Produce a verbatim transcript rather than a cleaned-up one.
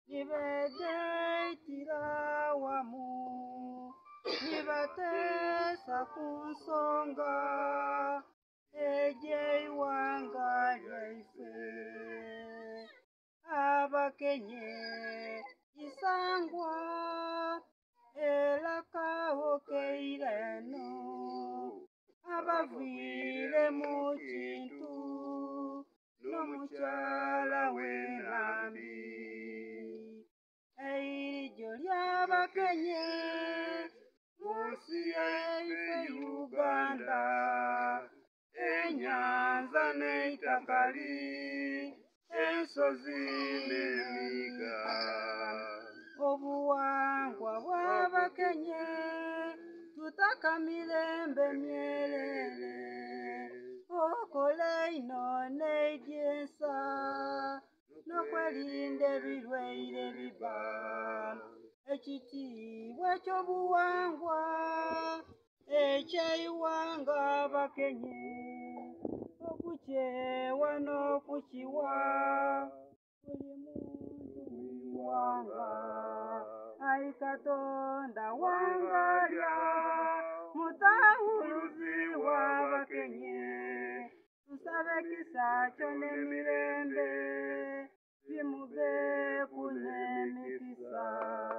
nibegeitira wamu nibatesa kunsonga ejeiwanga lyaife abakenye isangwa elakahokeireno abavire mu kintu n'omukyala w'enambi eirijo ly'abakenye munsi yaife Uganda enyanza n'eitakali ensozi n'emiga obuwangwa bw'abakenye tutakamirembe myelele okoleino neidyensa n'okwelinda ebilwaire biba ekitiibwa ky'obuwangwa ekyeiwanga abakenye okukyewa n'okukiwa buli muntu mwiwanga ai Katonda wangalya mutahuluzi w'abakenye tusabe kisa kyo n'emirembe bimuve ku n'emikisa.